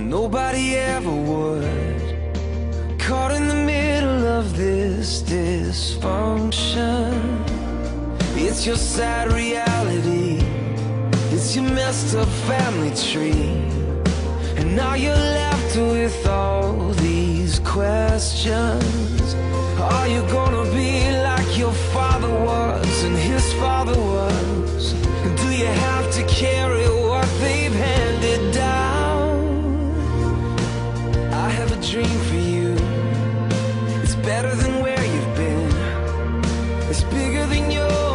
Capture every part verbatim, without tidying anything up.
nobody ever would. Caught in the middle of this dysfunction. It's your sad reality, it's your messed up family tree, and now you're left with all these questions. Are you gonna be like your father was and his father was? Do you have to carry what they've handed down? I have a dream for you. It's better than where you've been. It's bigger than your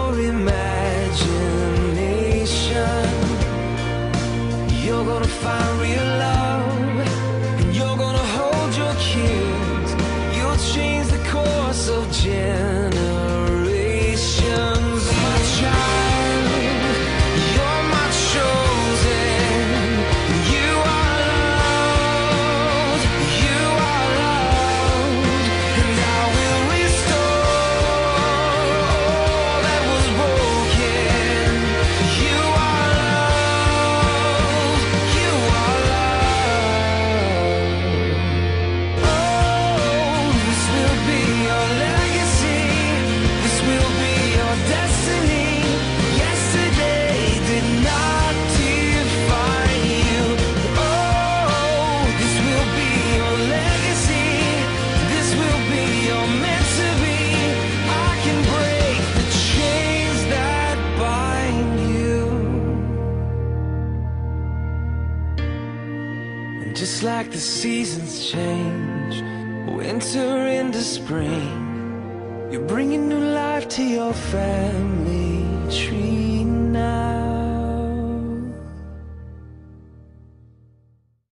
imagination. You're gonna find real love, and you're gonna hold your kids. You'll change the course of generations. My child, you're my chosen. You are loved, you are loved, and I will restore all that was broken. You are loved, you are loved. Oh, this will be your legacy, this will be your destiny. Yesterday did not define you. Oh, this will be your legacy, this will be your meant to be. I can break the chains that bind you. And just like the seasons change, winter into spring, you're bringing new life to your family tree now.